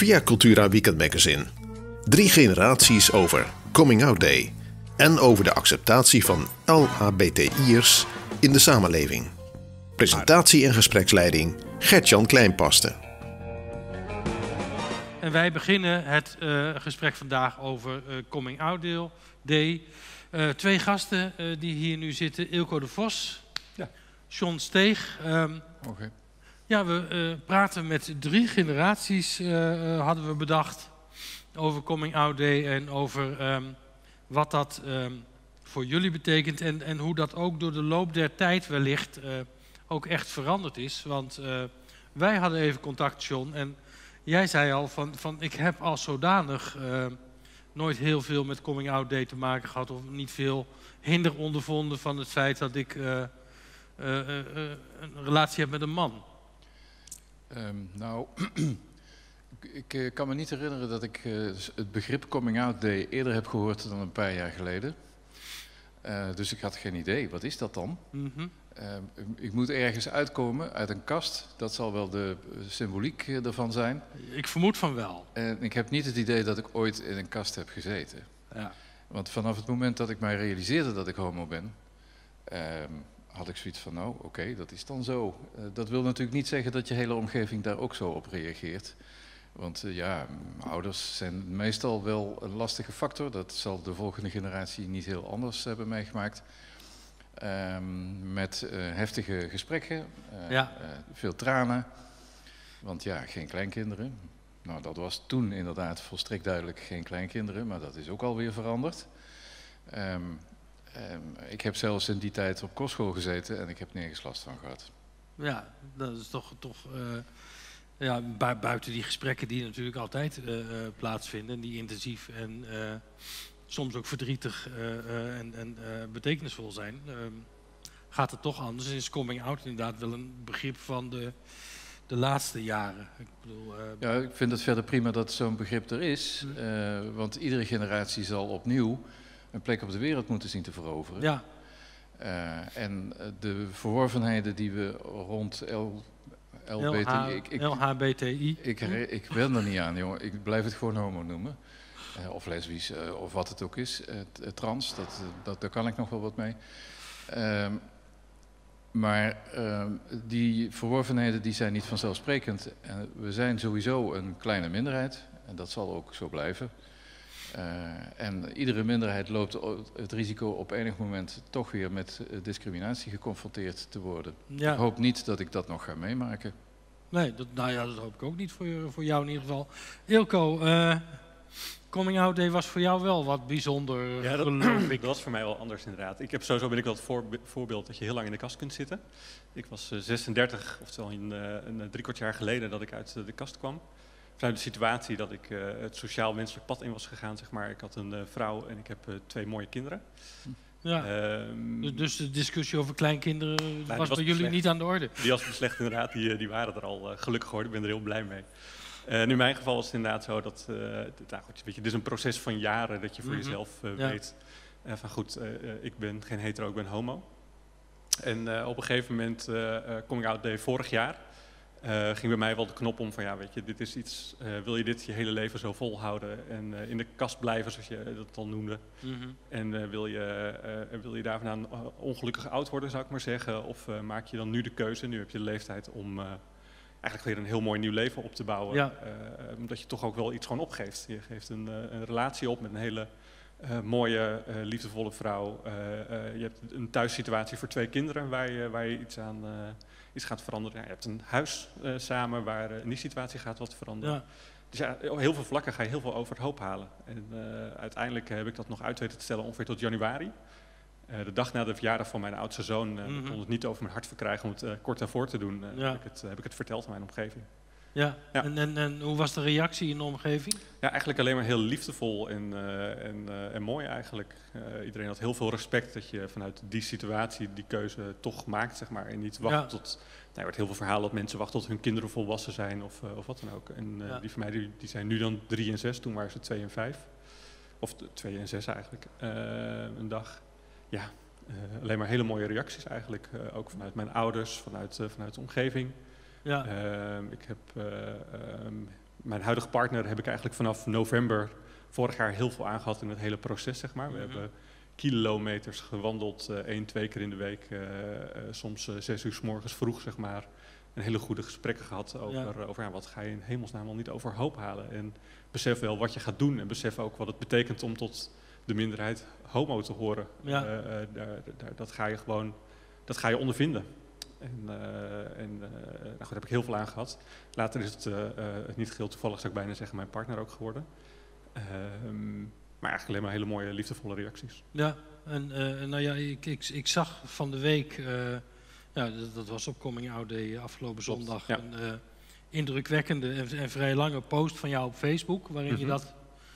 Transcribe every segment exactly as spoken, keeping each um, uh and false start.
Via Cultura Weekend Magazine. Drie generaties over Coming Out Day. En over de acceptatie van L H B T I'ers in de samenleving. Presentatie en gespreksleiding Gert-Jan Kleinpaste. En wij beginnen het uh, gesprek vandaag over uh, Coming Out Day. Uh, twee gasten uh, die hier nu zitten. Eelco de Vos, ja. John Steeg. Um, okay. Ja, we uh, praten met drie generaties, uh, uh, hadden we bedacht, over Coming Out Day en over um, wat dat um, voor jullie betekent en, en hoe dat ook door de loop der tijd wellicht uh, ook echt veranderd is. Want uh, wij hadden even contact, John, en jij zei al van, van ik heb als zodanig uh, nooit heel veel met Coming Out Day te maken gehad of niet veel hinder ondervonden van het feit dat ik uh, uh, uh, uh, een relatie heb met een man. Um, nou, ik uh, kan me niet herinneren dat ik uh, het begrip Coming Out Day eerder heb gehoord dan een paar jaar geleden. Uh, dus ik had geen idee, wat is dat dan? Mm-hmm. Uh, ik moet ergens uitkomen uit een kast, dat zal wel de symboliek ervan zijn. Ik vermoed van wel. En ik heb niet het idee dat ik ooit in een kast heb gezeten. Ja. Want vanaf het moment dat ik mij realiseerde dat ik homo ben, uh, had ik zoiets van, nou oké, okay, dat is dan zo. Uh, dat wil natuurlijk niet zeggen dat je hele omgeving daar ook zo op reageert. Want uh, ja, ouders zijn meestal wel een lastige factor. Dat zal de volgende generatie niet heel anders hebben meegemaakt. Um, met uh, heftige gesprekken, uh, ja. uh, veel tranen. Want ja, geen kleinkinderen. Nou, dat was toen inderdaad volstrekt duidelijk geen kleinkinderen, maar dat is ook alweer veranderd. Um, um, ik heb zelfs in die tijd op kostschool gezeten en ik heb nergens last van gehad. Ja, dat is toch, toch uh, ja, bu buiten die gesprekken die natuurlijk altijd uh, uh, plaatsvinden, die intensief en uh, soms ook verdrietig uh, uh, en, en uh, betekenisvol zijn, uh, gaat het toch anders. En is coming out inderdaad wel een begrip van de, de laatste jaren. Ik bedoel, uh, ja, ik vind het verder prima dat zo'n begrip er is, uh, want iedere generatie zal opnieuw een plek op de wereld moeten zien te veroveren. Ja. Uh, en de verworvenheden die we rond L, LBT, ik, ik, L H B T I. Ik, ik, ik ben er niet aan, jongen. Ik blijf het gewoon homo noemen. Uh, of lesbisch, uh, of wat het ook is. Uh, trans, dat, dat, daar kan ik nog wel wat mee. Uh, maar uh, die verworvenheden die zijn niet vanzelfsprekend. Uh, we zijn sowieso een kleine minderheid. En dat zal ook zo blijven. Uh, en iedere minderheid loopt het risico op enig moment toch weer met discriminatie geconfronteerd te worden. Ja. Ik hoop niet dat ik dat nog ga meemaken. Nee, dat, nou ja, dat hoop ik ook niet voor, voor jou in ieder geval. Eelco, uh, Coming Out Day was voor jou wel wat bijzonder, ja, dat, geloof ik. Dat was voor mij wel anders inderdaad. Ik heb sowieso ben ik wel het voor, voorbeeld dat je heel lang in de kast kunt zitten. Ik was uh, zesendertig, oftewel een, uh, een driekwart jaar geleden dat ik uit uh, de kast kwam. Vanuit de situatie dat ik uh, het sociaal-wenselijk pad in was gegaan, zeg maar. Ik had een uh, vrouw en ik heb uh, twee mooie kinderen. Ja. Um, dus, dus de discussie over kleinkinderen nou, was, was bij jullie beslecht. niet aan de orde? Die was beslecht inderdaad, die, die waren er al uh, gelukkig geworden. Ik ben er heel blij mee. Uh, in mijn geval was het inderdaad zo dat, uh, nou goed, weet je, dit is een proces van jaren dat je voor mm-hmm. jezelf uh, ja. weet. Uh, van goed, uh, uh, ik ben geen hetero, ik ben homo. En uh, op een gegeven moment, uh, uh, Coming Out Day vorig jaar, Uh, ging bij mij wel de knop om van ja, weet je, dit is iets, uh, wil je dit je hele leven zo volhouden en uh, in de kast blijven, zoals je dat dan noemde. Mm-hmm. En uh, wil, je, uh, wil je daar vandaan uh, ongelukkig oud worden, zou ik maar zeggen, of uh, maak je dan nu de keuze, nu heb je de leeftijd om uh, eigenlijk weer een heel mooi nieuw leven op te bouwen, ja. uh, omdat je toch ook wel iets gewoon opgeeft. Je geeft een, uh, een relatie op met een hele uh, mooie, uh, liefdevolle vrouw. Uh, uh, je hebt een thuissituatie voor twee kinderen waar je, waar je iets aan... Uh, iets gaat veranderen. Ja, je hebt een huis uh, samen waar uh, in die situatie gaat wat veranderen. Ja. Dus ja, op heel veel vlakken ga je heel veel over het hoop halen. En uh, uiteindelijk heb ik dat nog uit weten te stellen ongeveer tot januari. Uh, de dag na de verjaardag van mijn oudste zoon uh, mm-hmm. kon het niet over mijn hart verkrijgen om het uh, kort daarvoor te doen. Uh, ja. heb, ik het, uh, heb ik het verteld aan mijn omgeving. Ja, ja. En, en, en hoe was de reactie in de omgeving? Ja, eigenlijk alleen maar heel liefdevol en, uh, en, uh, en mooi eigenlijk. Uh, iedereen had heel veel respect dat je vanuit die situatie die keuze toch maakt, zeg maar. En niet wacht ja. tot... Nou, er wordt heel veel verhalen dat mensen wachten tot hun kinderen volwassen zijn of, uh, of wat dan ook. En uh, ja. die van mij die, die zijn nu dan drie en zes, toen waren ze twee en vijf. Of twee en zes eigenlijk, uh, een dag. Ja, uh, alleen maar hele mooie reacties eigenlijk. Uh, ook vanuit mijn ouders, vanuit, uh, vanuit de omgeving. Ja. Uh, ik heb uh, um, mijn huidige partner heb ik eigenlijk vanaf november vorig jaar heel veel aangehad in het hele proces, zeg maar. We mm-hmm. hebben kilometers gewandeld, uh, één, twee keer in de week, uh, uh, soms uh, zes uur 's morgens vroeg, zeg maar. En hele goede gesprekken gehad over, ja. Uh, over ja, wat ga je in hemelsnaam al niet overhoop halen. En besef wel wat je gaat doen en besef ook wat het betekent om tot de minderheid homo te horen. Ja. Uh, uh, daar, daar, dat ga je gewoon, dat ga je ondervinden. En, uh, en uh, nou goed, daar heb ik heel veel aan gehad. Later is het uh, uh, niet geheel toevallig, zou ik bijna zeggen, mijn partner ook geworden. Uh, maar eigenlijk alleen maar hele mooie, liefdevolle reacties. Ja, en uh, nou ja, ik, ik, ik zag van de week, uh, ja, dat, dat was op Coming Out Day afgelopen Klopt, zondag, ja. een uh, indrukwekkende en, en vrij lange post van jou op Facebook, waarin mm-hmm. je dat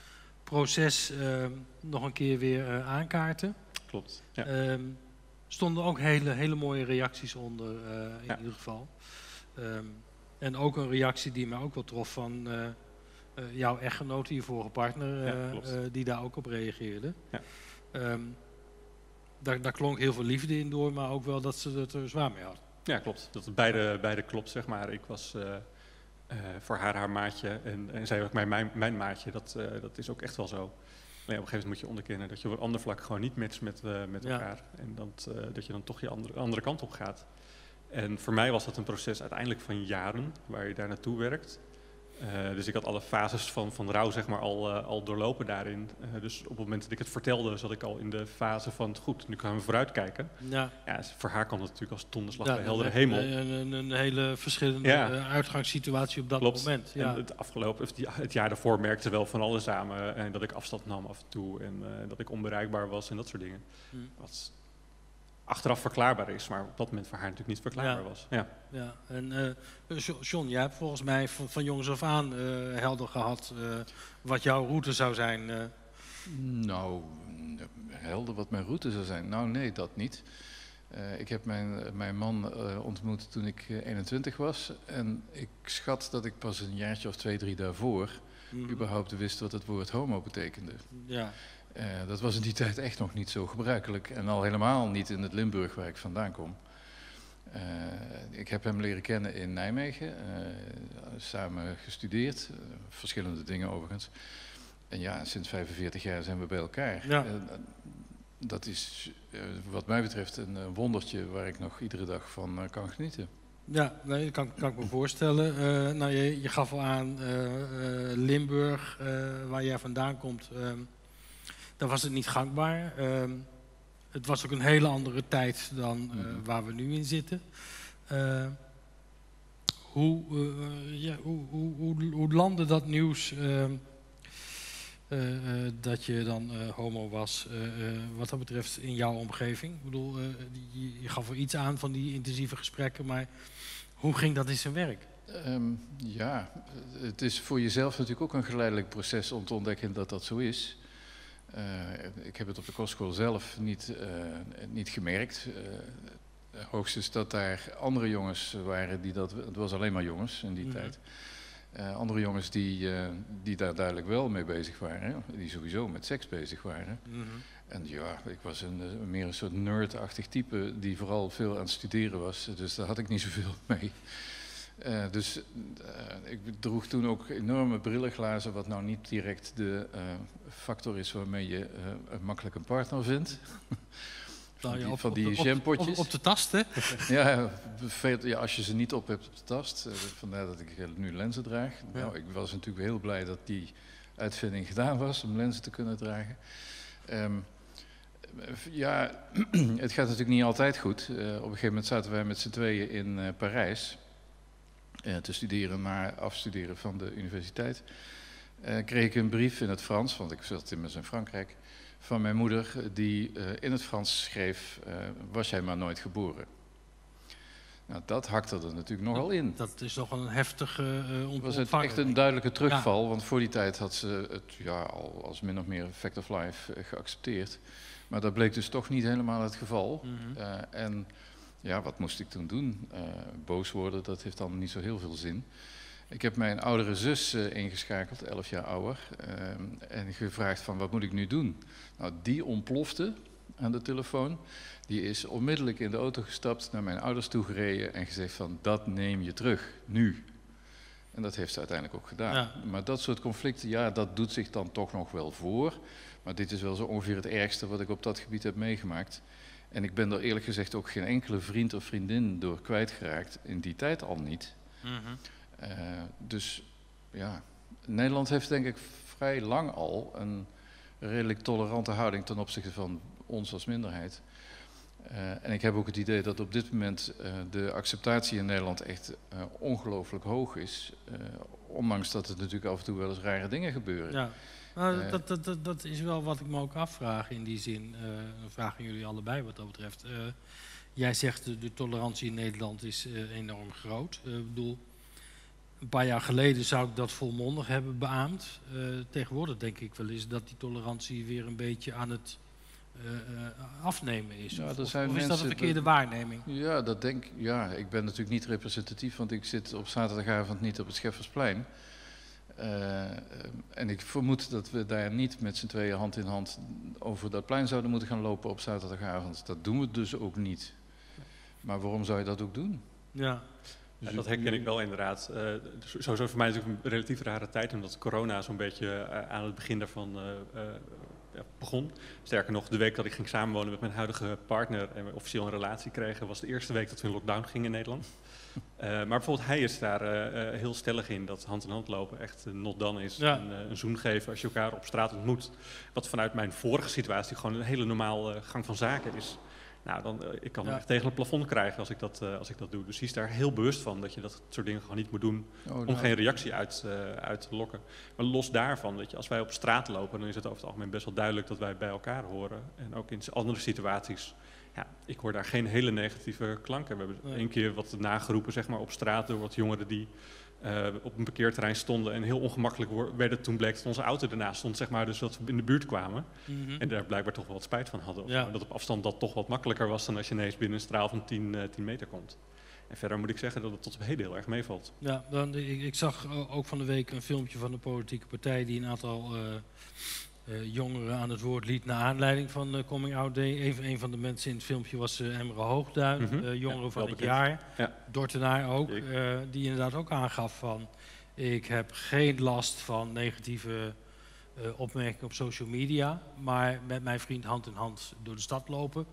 proces uh, nog een keer weer uh, aankaartte. Klopt, ja. Um, stonden ook hele, hele mooie reacties onder, uh, in ja. ieder geval. Um, en ook een reactie die mij ook wel trof van uh, uh, jouw echtgenote, je vorige partner, uh, ja, uh, die daar ook op reageerde. Ja. Um, daar, daar klonk heel veel liefde in door, maar ook wel dat ze het er zwaar mee had. Ja, klopt. Dat het beide, beide klopt, zeg maar. Ik was uh, uh, voor haar haar maatje en, en zij ook mijn, mijn, mijn maatje. Dat, uh, dat is ook echt wel zo. Nee, op een gegeven moment moet je onderkennen dat je op een ander vlak gewoon niet matcht met, uh, met elkaar. Ja. En dat, uh, dat je dan toch je andere, andere kant op gaat. En voor mij was dat een proces uiteindelijk van jaren waar je daar naartoe werkt. Uh, dus ik had alle fases van, van rouw zeg maar, al, uh, al doorlopen daarin. Uh, dus op het moment dat ik het vertelde, zat ik al in de fase van goed, nu gaan we vooruitkijken. Ja. Ja, voor haar kwam het natuurlijk als donderslag ja, bij heldere hemel. Een, een, een hele verschillende ja. uh, uitgangssituatie op dat Klopt. moment. Ja. En het afgelopen, het jaar daarvoor merkte wel van alles samen. En dat ik afstand nam af en toe en uh, dat ik onbereikbaar was en dat soort dingen. Hmm. Wat achteraf verklaarbaar is, maar op dat moment voor haar natuurlijk niet verklaarbaar ja. was. Ja. Ja. En uh, John, jij hebt volgens mij van, van jongs af aan uh, helder gehad uh, wat jouw route zou zijn. Uh. Nou, helder wat mijn route zou zijn? Nou nee, dat niet. Uh, ik heb mijn, mijn man uh, ontmoet toen ik uh, eenentwintig was. En ik schat dat ik pas een jaartje of twee, drie daarvoor mm. überhaupt wist wat het woord homo betekende. Ja. Uh, dat was in die tijd echt nog niet zo gebruikelijk. En al helemaal niet in het Limburg waar ik vandaan kom. Uh, ik heb hem leren kennen in Nijmegen. Uh, samen gestudeerd. Uh, verschillende dingen overigens. En ja, sinds vijfenveertig jaar zijn we bij elkaar. Ja. Uh, dat is uh, wat mij betreft een uh, wondertje waar ik nog iedere dag van uh, kan genieten. Ja, nee, dat kan, kan ik me voorstellen. Uh, nou, je, je gaf al aan uh, uh, Limburg, uh, waar jij vandaan komt. Uh, Dan was het niet gangbaar. Uh, het was ook een hele andere tijd dan uh, waar we nu in zitten. Uh, hoe, uh, ja, hoe, hoe, hoe, hoe landde dat nieuws uh, uh, uh, dat je dan uh, homo was, uh, uh, wat dat betreft in jouw omgeving? Ik bedoel, uh, je, je gaf er iets aan van die intensieve gesprekken, maar hoe ging dat in zijn werk? Um, ja, het is voor jezelf natuurlijk ook een geleidelijk proces om te ontdekken dat dat zo is. Uh, ik heb het op de kostschool zelf niet, uh, niet gemerkt. Uh, hoogstens dat daar andere jongens waren die dat... Het was alleen maar jongens in die mm-hmm. tijd. Uh, andere jongens die, uh, die daar duidelijk wel mee bezig waren. Die sowieso met seks bezig waren. Mm-hmm. En ja, ik was een, meer een soort nerd-achtig type die vooral veel aan het studeren was. Dus daar had ik niet zoveel mee. Uh, dus uh, ik droeg toen ook enorme brillenglazen, wat nou niet direct de uh, factor is waarmee je uh, makkelijk een partner vindt. van nou ja, die, op, van die op, jampotjes. Op, op de tast, hè? ja, veel, ja, als je ze niet op hebt op de tast. Uh, vandaar dat ik nu lenzen draag. Ja. Nou, ik was natuurlijk heel blij dat die uitvinding gedaan was om lenzen te kunnen dragen. Um, ja, het gaat natuurlijk niet altijd goed. Uh, op een gegeven moment zaten wij met z'n tweeën in uh, Parijs. Uh, te studeren, maar afstuderen van de universiteit. Uh, kreeg ik een brief in het Frans, want ik zat immers in Frankrijk, van mijn moeder, die uh, in het Frans schreef, uh, was jij maar nooit geboren. Nou, dat hakte er natuurlijk nogal in. Dat is nogal een heftige uh, ontvanger. Het was het echt een duidelijke terugval, ja. Want voor die tijd had ze het ja, al als min of meer fact of life uh, geaccepteerd. Maar dat bleek dus toch niet helemaal het geval. Mm-hmm. uh, en ja, wat moest ik toen doen? Uh, boos worden, dat heeft dan niet zo heel veel zin. Ik heb mijn oudere zus uh, ingeschakeld, elf jaar ouder, uh, en gevraagd van wat moet ik nu doen? Nou, die ontplofte aan de telefoon. Die is onmiddellijk in de auto gestapt, naar mijn ouders toe gereden en gezegd van dat neem je terug, nu. En dat heeft ze uiteindelijk ook gedaan. Ja. Maar dat soort conflicten, ja, dat doet zich dan toch nog wel voor. Maar dit is wel zo ongeveer het ergste wat ik op dat gebied heb meegemaakt. En ik ben er eerlijk gezegd ook geen enkele vriend of vriendin door kwijtgeraakt. In die tijd al niet. Mm-hmm. Uh, dus ja, Nederland heeft denk ik vrij lang al een redelijk tolerante houding ten opzichte van ons als minderheid. Uh, en ik heb ook het idee dat op dit moment uh, de acceptatie in Nederland echt uh, ongelooflijk hoog is. Uh, ondanks dat er natuurlijk af en toe wel eens rare dingen gebeuren. Ja. Nou, uh, dat, dat, dat, dat is wel wat ik me ook afvraag in die zin. Uh, dan vragen jullie allebei wat dat betreft. Uh, jij zegt de, de tolerantie in Nederland is uh, enorm groot. Ik uh, bedoel, een paar jaar geleden zou ik dat volmondig hebben beaamd. Uh, tegenwoordig denk ik wel eens dat die tolerantie weer een beetje aan het uh, uh, afnemen is. Ja, of er zijn of is dat mensen, een verkeerde dat, waarneming? Ja, dat denk ik. Ja, ik ben natuurlijk niet representatief, want ik zit op zaterdagavond niet op het Scheffersplein. Uh, en ik vermoed dat we daar niet met z'n tweeën hand in hand over dat plein zouden moeten gaan lopen op zaterdagavond. Dat doen we dus ook niet. Maar waarom zou je dat ook doen? Ja. Ja, dat herken ik wel inderdaad. Uh, sowieso voor mij is het een relatief rare tijd, omdat corona zo'n beetje uh, aan het begin daarvan uh, uh, ja, begon. Sterker nog, de week dat ik ging samenwonen met mijn huidige partner en we officieel een relatie kregen, was de eerste week dat we in lockdown gingen in Nederland. Uh, maar bijvoorbeeld hij is daar uh, uh, heel stellig in, dat hand in hand lopen echt uh, not done is. Ja. En, uh, een zoen geven als je elkaar op straat ontmoet. Wat vanuit mijn vorige situatie gewoon een hele normaal uh, gang van zaken is. Nou, dan, uh, ik kan ja. echt tegen het plafond krijgen als ik, dat, uh, als ik dat doe. Dus hij is daar heel bewust van dat je dat soort dingen gewoon niet moet doen oh, om nou. geen reactie uit, uh, uit te lokken. Maar los daarvan, dat je, als wij op straat lopen, dan is het over het algemeen best wel duidelijk dat wij bij elkaar horen. En ook in andere situaties, ja, ik hoor daar geen hele negatieve klanken. We hebben nee. één keer wat nageroepen zeg maar, op straat door wat jongeren die uh, op een parkeerterrein stonden en heel ongemakkelijk werden. Toen bleek dat onze auto ernaast stond, zeg maar, dus dat we in de buurt kwamen. Mm-hmm. En daar blijkbaar toch wel wat spijt van hadden. Ja. Dat op afstand dat toch wat makkelijker was dan als je ineens binnen een straal van tien meter komt. En verder moet ik zeggen dat het tot op heden heel erg meevalt. Ja, dan, ik, ik zag ook van de week een filmpje van de politieke partij die een aantal uh, uh, jongeren aan het woord liet naar aanleiding van uh, Coming Out Day. Even een van de mensen in het filmpje was uh, Emre Hoogduin, mm-hmm. uh, jongeren ja, van het bekend. jaar. Ja. Dordtenaar ook, uh, die inderdaad ook aangaf van ik heb geen last van negatieve uh, opmerkingen op social media, maar met mijn vriend hand in hand door de stad lopen.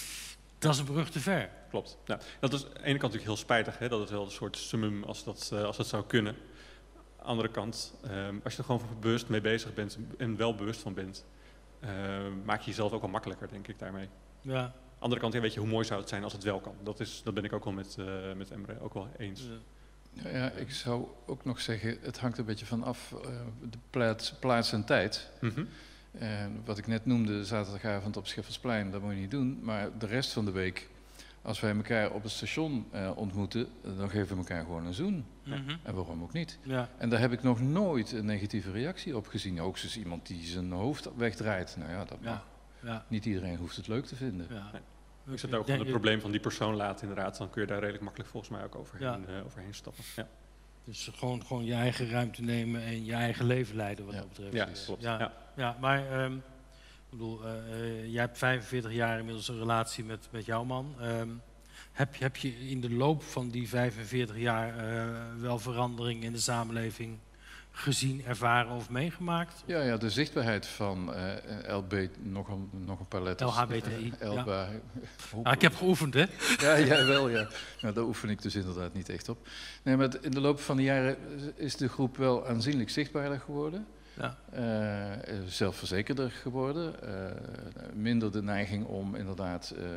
Dat is een brug te ver. Klopt. Nou, dat is aan de ene kant natuurlijk heel spijtig, hè, dat is wel een soort summum als dat, uh, als dat zou kunnen. Aan de andere kant, um, als je er gewoon bewust mee bezig bent en wel bewust van bent, uh, maak je jezelf ook wel makkelijker, denk ik, daarmee. Ja. Aan de andere kant, ja, weet je, hoe mooi zou het zijn als het wel kan. Dat, is, dat ben ik ook wel met, uh, met Emre ook wel eens. Ja. Ja, ja, ik zou ook nog zeggen, het hangt een beetje van af uh, de plaats, plaats en tijd. Mm-hmm. En wat ik net noemde, zaterdagavond op Scheffersplein, dat moet je niet doen. Maar de rest van de week, als wij elkaar op het station uh, ontmoeten, dan geven we elkaar gewoon een zoen. Mm-hmm. En waarom ook niet? Ja. En daar heb ik nog nooit een negatieve reactie op gezien. Ook zoals iemand die zijn hoofd wegdraait. Nou ja, dat mag. Ja. Ja. Niet iedereen hoeft het leuk te vinden. Ja. Nee. Ik zit ook van het probleem van die persoon laten inderdaad. Dan kun je daar redelijk makkelijk volgens mij ook overheen, ja. uh, overheen stappen. Ja. Dus gewoon, gewoon je eigen ruimte nemen en je eigen leven leiden wat ja. dat betreft. Ja, klopt. Ja, ja. ja maar um, ik bedoel, uh, uh, jij hebt vijfenveertig jaar inmiddels een relatie met, met jouw man. Um, heb, heb je in de loop van die vijfenveertig jaar uh, wel verandering in de samenleving gezien, ervaren of meegemaakt? Ja, ja, de zichtbaarheid van uh, L B, nog een, nog een paar letters. L H B T I. L B, ja. Ah, ik heb geoefend, hè? Ja, jij wel, ja. Nou, daar oefen ik dus inderdaad niet echt op. Nee, maar in de loop van de jaren is de groep wel aanzienlijk zichtbaarder geworden. Ja. Uh, zelfverzekerder geworden. Uh, minder de neiging om inderdaad uh,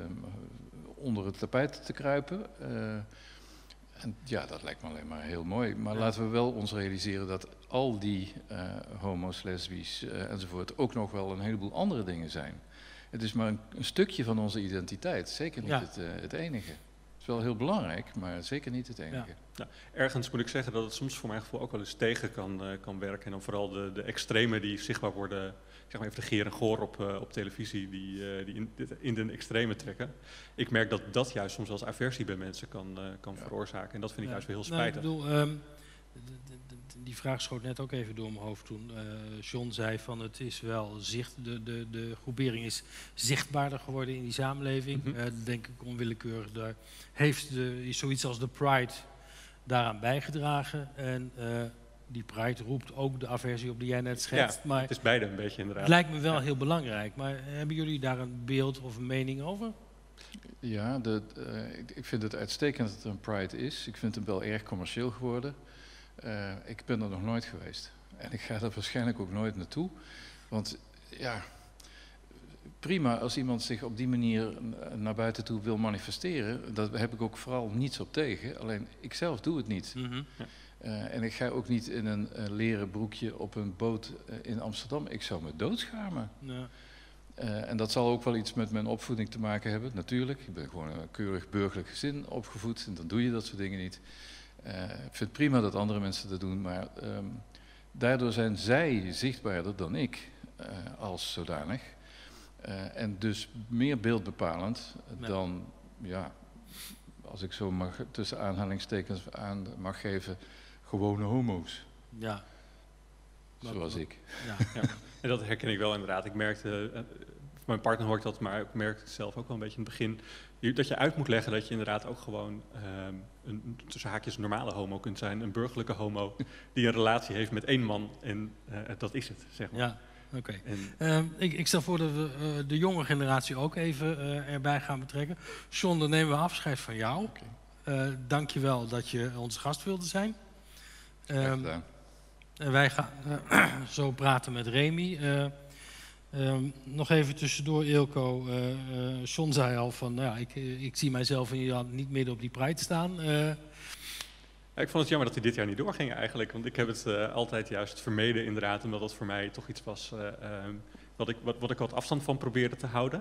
onder het tapijt te kruipen. Uh, En ja, dat lijkt me alleen maar heel mooi. Maar ja. laten we wel ons realiseren dat al die uh, homo's, lesbisch uh, enzovoort ook nog wel een heleboel andere dingen zijn. Het is maar een, een stukje van onze identiteit, zeker niet ja. het, uh, het enige. Het is wel heel belangrijk, maar zeker niet het enige. Ja. Ja, ergens moet ik zeggen dat het soms voor mijn gevoel ook wel eens tegen kan, uh, kan werken. En dan vooral de, de extremen die zichtbaar worden, zeg maar even de Geer en Goor op, uh, op televisie, die, uh, die in, in de extreme trekken. Ik merk dat dat juist soms als aversie bij mensen kan, uh, kan ja. veroorzaken. En dat vind ik ja. juist wel heel spijtig. Nou, ik bedoel, um, de, de, de, die vraag schoot net ook even door mijn hoofd toen. Uh, John zei van het is wel zicht, de, de, de groepering is zichtbaarder geworden in die samenleving. Mm-hmm. uh, denk ik onwillekeurig. Daar heeft de, zoiets als de Pride daaraan bijgedragen. En uh, die Pride roept ook de aversie op die jij net schetst. Ja, maar het is beide een beetje inderdaad. Het lijkt me wel ja. heel belangrijk. Maar hebben jullie daar een beeld of een mening over? Ja, de, uh, ik, ik vind het uitstekend dat er een Pride is. Ik vind hem wel erg commercieel geworden. Uh, ik ben er nog nooit geweest. En ik ga er waarschijnlijk ook nooit naartoe. Want ja, prima als iemand zich op die manier naar buiten toe wil manifesteren. Daar heb ik ook vooral niets op tegen. Alleen ik zelf doe het niet. Mm-hmm. Ja. Uh, en ik ga ook niet in een uh, leren broekje op een boot uh, in Amsterdam. Ik zou me doodschamen. Ja. Uh, en dat zal ook wel iets met mijn opvoeding te maken hebben, natuurlijk. Ik ben gewoon een keurig burgerlijk gezin opgevoed en dan doe je dat soort dingen niet. Uh, ik vind het prima dat andere mensen dat doen, maar um, daardoor zijn zij zichtbaarder dan ik uh, als zodanig. Uh, en dus meer beeldbepalend ja. dan, ja, als ik zo mag, tussen aanhalingstekens aan mag geven, gewone homo's. Ja. Zoals wat, ik. Ja. Ja. En dat herken ik wel inderdaad. Ik merkte, uh, van mijn partner hoor ik dat, maar ik merk het zelf ook wel een beetje in het begin. Dat je uit moet leggen dat je inderdaad ook gewoon um, een tussen haakjes normale homo kunt zijn. Een burgerlijke homo die een relatie heeft met één man. En uh, dat is het, zeg maar. Ja, oké. Okay. Um, ik, ik stel voor dat we uh, de jonge generatie ook even uh, erbij gaan betrekken. John, dan nemen we afscheid van jou. Okay. Uh, Dank je wel dat je onze gast wilde zijn. Um, en wij gaan uh, zo praten met Remy. Uh, Um, nog even tussendoor, Eelco. Uh, uh, John zei al van, nou ja, ik, ik zie mijzelf in, niet midden op die Pride staan. Uh. Ja, ik vond het jammer dat hij dit jaar niet doorging eigenlijk. Want ik heb het uh, altijd juist vermeden inderdaad. Omdat dat voor mij toch iets was uh, um, wat, ik, wat, wat ik wat afstand van probeerde te houden.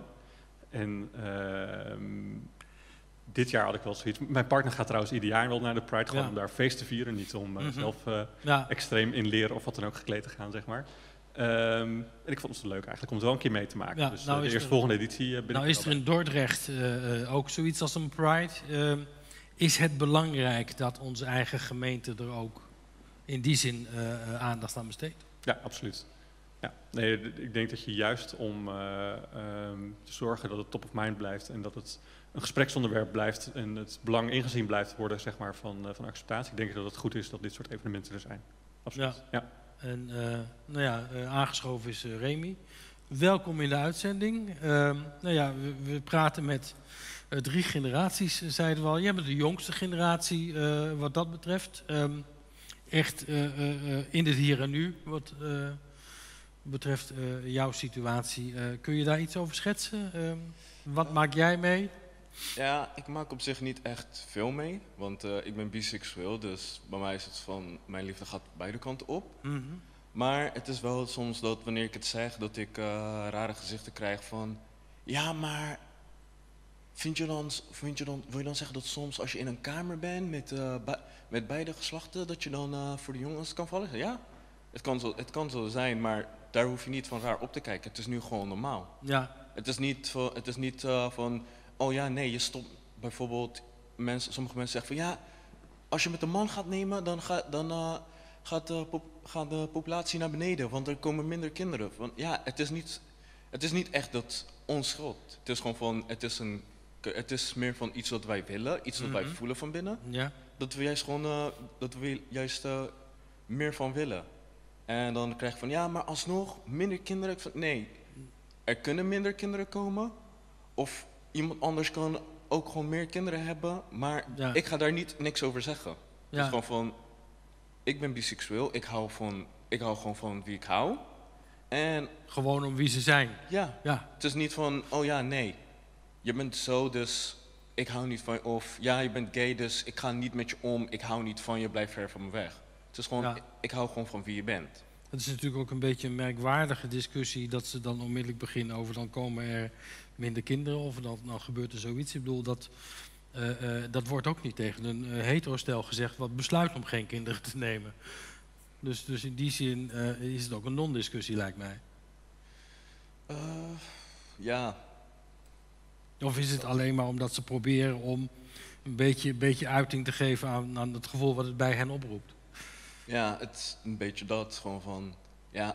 En uh, um, dit jaar had ik wel zoiets. Mijn partner gaat trouwens ieder jaar wel naar de Pride. Gewoon ja. om daar feest te vieren. Niet om uh, mm-hmm. zelf uh, ja. extreem in leren of wat dan ook gekleed te gaan, zeg maar. Um, en ik vond het zo leuk eigenlijk om het wel een keer mee te maken. Ja, dus nou uh, de eerste volgende editie uh, ben nou ik is er in Dordrecht uh, uh, ook zoiets als een Pride. Uh, is het belangrijk dat onze eigen gemeente er ook in die zin uh, uh, aandacht aan besteedt? Ja, absoluut. Ja. Nee, ik denk dat je juist om uh, um, te zorgen dat het top of mind blijft en dat het een gespreksonderwerp blijft en het belang ingezien blijft worden, zeg maar, van, uh, van acceptatie. Ik denk dat het goed is dat dit soort evenementen er zijn. Absoluut. Ja. Ja. En uh, nou ja, uh, aangeschoven is uh, Remy. Welkom in de uitzending. Uh, nou ja, we, we praten met uh, drie generaties, zeiden we al. Jij bent de jongste generatie uh, wat dat betreft. Um, echt uh, uh, in het hier en nu, wat uh, betreft uh, jouw situatie. Uh, kun je daar iets over schetsen? Uh, wat maak jij mee? Ja, ik maak op zich niet echt veel mee, want uh, ik ben biseksueel, dus bij mij is het van, mijn liefde gaat beide kanten op. Mm-hmm. Maar het is wel soms dat wanneer ik het zeg, dat ik uh, rare gezichten krijg van, ja, maar vind je dan, vind je dan, wil je dan zeggen dat soms als je in een kamer bent met, uh, be met beide geslachten, dat je dan uh, voor de jongens kan vallen? Ja, het kan, zo, het kan zo zijn, maar daar hoef je niet van raar op te kijken. Het is nu gewoon normaal. Ja. Het is niet, uh, het is niet uh, van... Oh ja, nee, je stopt bijvoorbeeld, mensen, sommige mensen zeggen van ja, als je met een man gaat nemen, dan, ga, dan uh, gaat, de pop, gaat de populatie naar beneden, want er komen minder kinderen. Want ja, het is niet, het is niet echt dat onschuld. Het is gewoon van, het is, een, het is meer van iets wat wij willen, iets wat mm-hmm. wij voelen van binnen. Ja. Dat we juist gewoon, uh, dat we juist uh, meer van willen. En dan krijg je van ja, maar alsnog minder kinderen. Van, nee, er kunnen minder kinderen komen, of iemand anders kan ook gewoon meer kinderen hebben, maar ja. ik ga daar niet niks over zeggen. Ja. Dus gewoon van, ik ben biseksueel, ik hou, van, ik hou gewoon van wie ik hou. En gewoon om wie ze zijn. Ja, ja, het is niet van, oh ja, nee, je bent zo, dus ik hou niet van je. Of ja, je bent gay, dus ik ga niet met je om, ik hou niet van je, blijf ver van me weg. Het is gewoon, ja. ik, ik hou gewoon van wie je bent. Het is natuurlijk ook een beetje een merkwaardige discussie dat ze dan onmiddellijk beginnen over dan komen er minder kinderen of dan nou gebeurt er zoiets. Ik bedoel, dat, uh, uh, dat wordt ook niet tegen een uh, hetero-stel gezegd wat besluit om geen kinderen te nemen. Dus, dus in die zin uh, is het ook een non-discussie, lijkt mij. Uh, ja. Of is het alleen maar omdat ze proberen om een beetje, een beetje uiting te geven aan, aan het gevoel wat het bij hen oproept? Ja, het is een beetje dat, gewoon van, ja,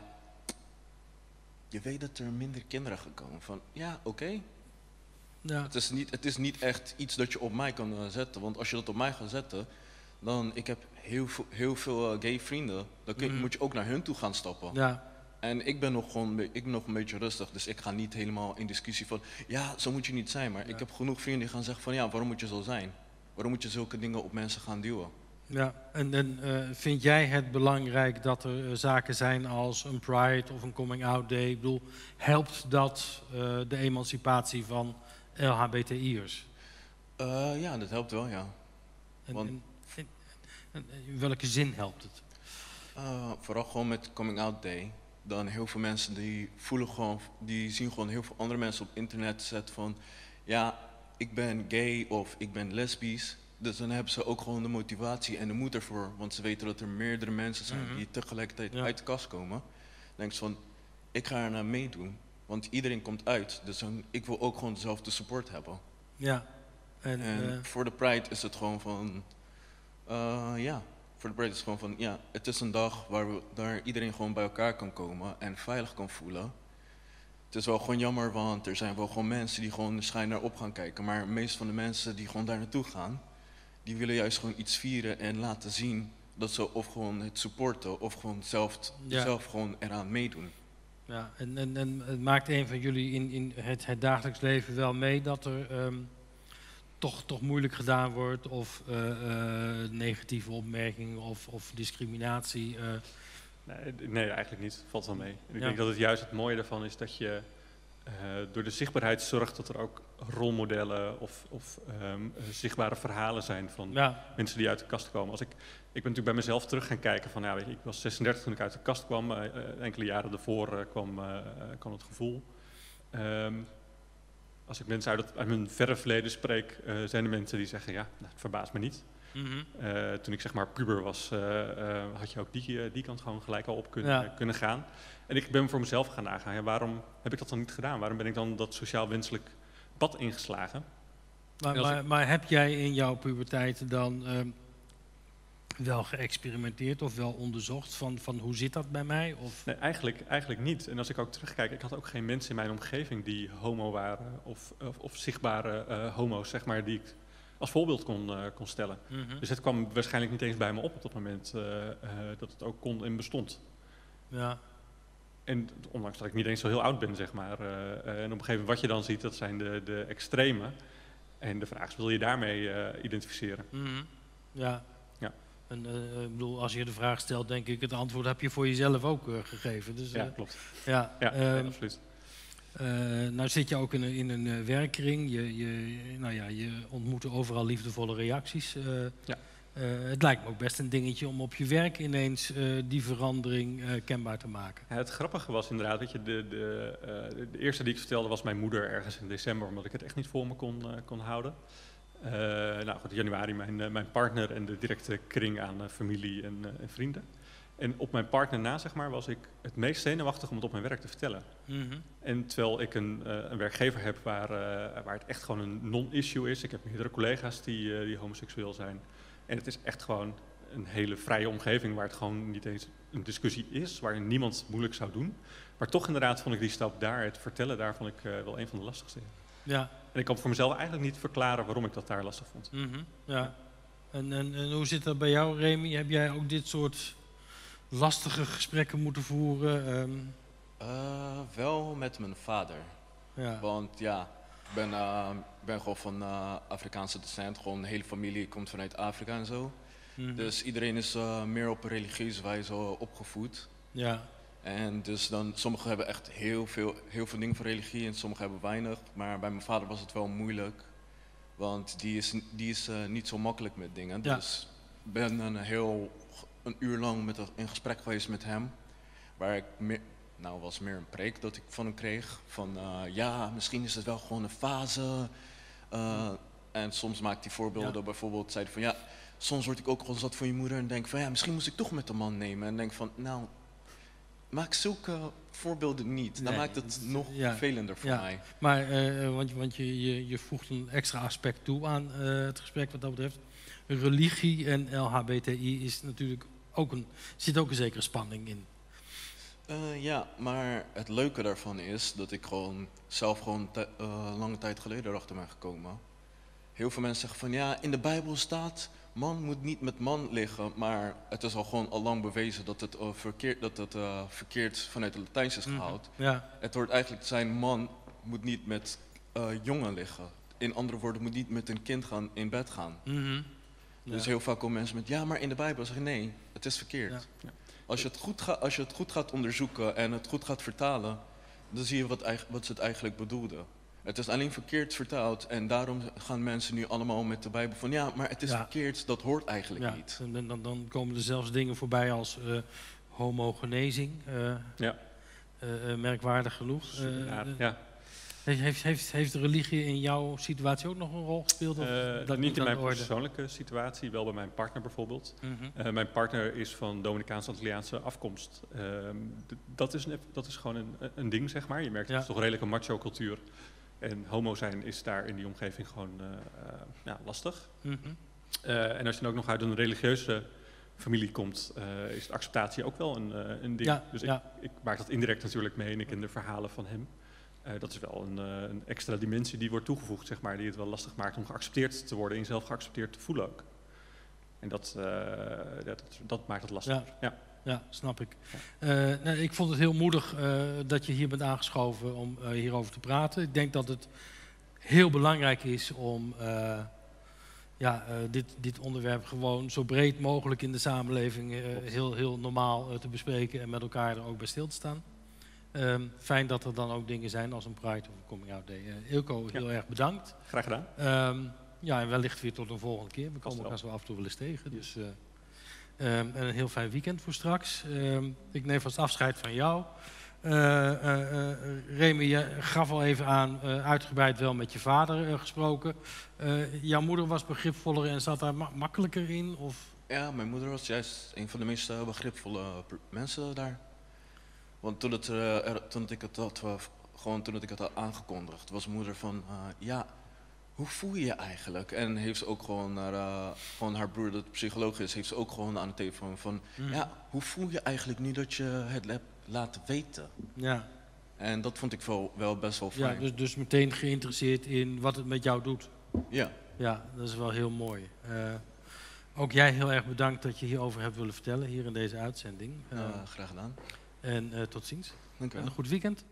je weet dat er minder kinderen gaan komen. Van, ja, oké. Okay. Ja. Het is niet, het is niet echt iets dat je op mij kan uh, zetten, want als je dat op mij gaat zetten, dan ik heb heel veel, heel veel uh, gay vrienden, dan kun, Mhm. moet je ook naar hun toe gaan stappen. Ja, En ik ben nog gewoon een be- ik ben nog een beetje rustig, dus ik ga niet helemaal in discussie van, ja, zo moet je niet zijn. Maar Ja. ik heb genoeg vrienden die gaan zeggen van, ja, waarom moet je zo zijn? Waarom moet je zulke dingen op mensen gaan duwen? ja. En, en eh, vind jij het belangrijk dat er eh, zaken zijn als een Pride of een Coming Out Day? Ik bedoel, helpt dat eh, de emancipatie van L H B T I'ers? Uh, ja, dat helpt wel, ja. En, Want- en, en- en in welke zin helpt het? Uh, vooral gewoon met Coming Out Day. Dan heel veel mensen die voelen gewoon, die zien gewoon heel veel andere mensen op internet zetten van, ja, ik ben gay of ik ben lesbisch. Dus dan hebben ze ook gewoon de motivatie en de moed ervoor, want ze weten dat er meerdere mensen zijn Mhm. die tegelijkertijd Ja. uit de kast komen. Dan denk je van, ik ga er naar meedoen, want iedereen komt uit. Dus dan, ik wil ook gewoon dezelfde support hebben. Ja. En, En eh, voor de Pride is het gewoon van, uh, ja, voor de Pride is het gewoon van, ja, het is een dag waar, we, waar iedereen gewoon bij elkaar kan komen en veilig kan voelen. Het is wel gewoon jammer, want er zijn wel gewoon mensen die gewoon schijn naar op gaan kijken. Maar de meeste van de mensen die gewoon daar naartoe gaan, die willen juist gewoon iets vieren en laten zien dat ze of gewoon het supporten of gewoon zelf, Ja. zelf gewoon eraan meedoen. ja. En, en, en het maakt een van jullie in, in het, het dagelijks leven wel mee dat er ehm, toch, toch moeilijk gedaan wordt of eh, eh, negatieve opmerkingen of, of discriminatie? eh, Nee, d- nee, eigenlijk niet. Valt wel mee. En ik Ja. denk dat het juist het mooie daarvan is dat je uh, door de zichtbaarheid zorgt dat er ook rolmodellen of, of um, uh, zichtbare verhalen zijn van ja, mensen die uit de kast komen. Als ik, ik ben natuurlijk bij mezelf terug gaan kijken van, ja, weet je, ik was zesendertig toen ik uit de kast kwam. Uh, uh, enkele jaren daarvoor uh, kwam, uh, uh, kwam het gevoel. Um, als ik mensen uit, het, uit mijn verre verleden spreek, uh, zijn er mensen die zeggen, ja, nou, het verbaast me niet. mhm. Uh, toen ik zeg maar puber was, uh, uh, had je ook die, uh, die kant gewoon gelijk al op kunnen, Ja. uh, kunnen gaan. En ik ben voor mezelf gaan nagaan, ja, waarom heb ik dat dan niet gedaan? Waarom ben ik dan dat sociaal wenselijk pad ingeslagen? Maar, En als maar, ik- maar heb jij in jouw puberteit dan ehm, wel geëxperimenteerd of wel onderzocht van, van hoe zit dat bij mij? Of, Nee, eigenlijk, eigenlijk niet. En als ik ook terugkijk, ik had ook geen mensen in mijn omgeving die homo waren of, of, of zichtbare uh, homo's, zeg maar, die ik als voorbeeld kon, uh, kon stellen. Mhm. Dus het kwam waarschijnlijk niet eens bij me op op dat moment uh, uh, dat het ook kon en bestond. Ja, En ondanks dat ik niet eens zo heel oud ben, zeg maar. Uh, uh, en op een gegeven moment wat je dan ziet, dat zijn de, de extreme. En de vraag is, wil je daarmee uh, identificeren? mhm. ja. Ja. En uh, ik bedoel, als je de vraag stelt, denk ik, het antwoord heb je voor jezelf ook uh, gegeven. Dus, Ja, uh, klopt. ja, Ja, ehm, ja, absoluut. Uh, nou zit je ook in een, in een uh, werkkring, je, je, nou ja, je ontmoet overal liefdevolle reacties. Uh, Ja. uh, het lijkt me ook best een dingetje om op je werk ineens uh, die verandering uh, kenbaar te maken. Ja, het grappige was inderdaad, weet je, de, de, uh, de, de eerste die ik vertelde was mijn moeder ergens in december, omdat ik het echt niet voor me kon, uh, kon houden. Uh, nou goed, in januari mijn, uh, mijn partner en de directe kring aan uh, familie en, uh, en vrienden. En op mijn partner na, zeg maar, was ik het meest zenuwachtig om het op mijn werk te vertellen. Mm-hmm. En terwijl ik een, uh, een werkgever heb waar, uh, waar het echt gewoon een non-issue is. Ik heb meerdere collega's die, uh, die homoseksueel zijn. En het is echt gewoon een hele vrije omgeving waar het gewoon niet eens een discussie is. Waar niemand moeilijk zou doen. Maar toch inderdaad vond ik die stap daar, het vertellen, daar vond ik uh, wel een van de lastigste. Ja. En ik kan voor mezelf eigenlijk niet verklaren waarom ik dat daar lastig vond. Mm-hmm. Ja. En, en, en hoe zit dat bij jou, Remy? Heb jij ook dit soort lastige gesprekken moeten voeren? Um, Uh, wel met mijn vader. ja. Want ja, ik ben, uh, ben gewoon van uh, Afrikaanse descent. Gewoon de hele familie komt vanuit Afrika en zo. Mm-hmm. Dus iedereen is uh, meer op een religieuze wijze opgevoed. Ja. En dus dan, sommigen hebben echt heel veel, heel veel dingen van religie en sommigen hebben weinig. Maar bij mijn vader was het wel moeilijk. Want die is, die is uh, niet zo makkelijk met dingen. Ja. Dus ik ben een heel, een uur lang met, in gesprek geweest met hem. Waar ik meer, nou was meer een preek dat ik van hem kreeg. Van uh, ja, misschien is het wel gewoon een fase. Uh, en soms maakt hij voorbeelden. Ja. Bijvoorbeeld zei hij van ja, soms word ik ook gewoon zat van je moeder. En denk van ja, misschien moest ik toch met de man nemen. En denk van nou, maak zulke voorbeelden niet. Dan Nee, maakt het nog ja. vervelender voor Ja. mij. Maar, uh, want, want je, je, je voegt een extra aspect toe aan uh, het gesprek wat dat betreft. Religie en L H B T I is natuurlijk ook een, zit ook een zekere spanning in. Uh, ja, maar het leuke daarvan is dat ik gewoon zelf gewoon uh, lange tijd geleden erachter ben gekomen. heel veel mensen zeggen van ja, in de Bijbel staat, man moet niet met man liggen, maar het is al gewoon al lang bewezen dat het, uh, verkeerd, dat het uh, verkeerd vanuit het Latijns is gehaald. Mm, ja. Het hoort eigenlijk te zijn, man moet niet met uh, jongen liggen. In andere woorden, moet niet met een kind gaan in bed gaan. Mm-hmm. Ja. Dus heel vaak komen mensen met, ja, maar in de Bijbel zeggen nee, het is verkeerd. Ja. Als je, het goed ga, als je het goed gaat onderzoeken en het goed gaat vertalen, dan zie je wat, wat ze het eigenlijk bedoelden. Het is alleen verkeerd vertaald en daarom gaan mensen nu allemaal met de Bijbel van ja, maar het is Ja. verkeerd, dat hoort eigenlijk Ja. niet. En dan, dan komen er zelfs dingen voorbij als uh, homogenezing. Uh, Ja. uh, uh, merkwaardig genoeg. Uh, Ja, uh, ja. Heeft, heeft, heeft de religie in jouw situatie ook nog een rol gespeeld? Of Uh, dat niet in aan mijn de orde? persoonlijke situatie, wel bij mijn partner bijvoorbeeld. Mm-hmm. Uh, mijn partner is van Dominicaans-Antilliaanse afkomst. Uh, d- dat, is een, dat is gewoon een, een ding, zeg maar. Je merkt, Ja. het is toch redelijk een macho-cultuur. En homo zijn is daar in die omgeving gewoon uh, uh, ja, lastig. Mm-hmm. Uh, en als je dan ook nog uit een religieuze familie komt, uh, is de acceptatie ook wel een, uh, een ding. Ja, dus ja. ik, ik maak dat indirect natuurlijk mee en ik in de verhalen van hem. Uh, dat is wel een, uh, een extra dimensie die wordt toegevoegd, zeg maar, die het wel lastig maakt om geaccepteerd te worden en jezelf geaccepteerd te voelen ook. En dat, uh, dat, dat maakt het lastiger. Ja. Ja. Ja, snap ik. Uh, nou, ik vond het heel moedig uh, dat je hier bent aangeschoven om uh, hierover te praten. Ik denk dat het heel belangrijk is om uh, ja, uh, dit, dit onderwerp gewoon zo breed mogelijk in de samenleving uh, heel, heel normaal uh, te bespreken en met elkaar er ook bij stil te staan. Um, fijn dat er dan ook dingen zijn als een Pride of een Coming Out Day. Uh, Eelco, heel Ja. erg bedankt. Graag gedaan. Um, ja, en wellicht weer tot een volgende keer. We komen elkaar zo af en toe wel eens tegen. Dus, uh, um, en een heel fijn weekend voor straks. Um, ik neem vast afscheid van jou. Uh, uh, uh, Remy, je gaf al even aan, uh, uitgebreid wel met je vader uh, gesproken. Uh, jouw moeder was begripvoller en zat daar ma makkelijker in? Of? Ja, mijn moeder was juist een van de meest uh, begripvolle mensen daar. Want toen, het, uh, er, toen ik het had, uh, gewoon toen ik het had aangekondigd, was mijn moeder van, uh, ja, hoe voel je je eigenlijk? En heeft ze ook gewoon naar, uh, gewoon haar broer, dat psycholoog is, heeft ze ook gewoon aan de telefoon van, Mm. ja, hoe voel je eigenlijk nu dat je het hebt laten weten? Ja, En dat vond ik wel, wel best wel ja fijn. dus, dus meteen geïnteresseerd in wat het met jou doet. Ja. Ja, dat is wel heel mooi. Uh, ook jij heel erg bedankt dat je hierover hebt willen vertellen, hier in deze uitzending. Uh, Uh, graag gedaan. en uh, tot ziens. Dank u En wel. een goed weekend.